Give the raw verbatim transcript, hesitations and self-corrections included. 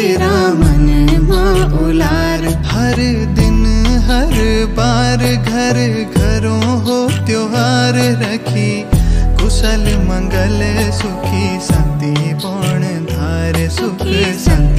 तेरा मन माँ उलार। हर दिन हर बार घर घरों हो त्योहार रखी, कुशल मंगल सुखी शांति पूर्ण धार सुख शांति।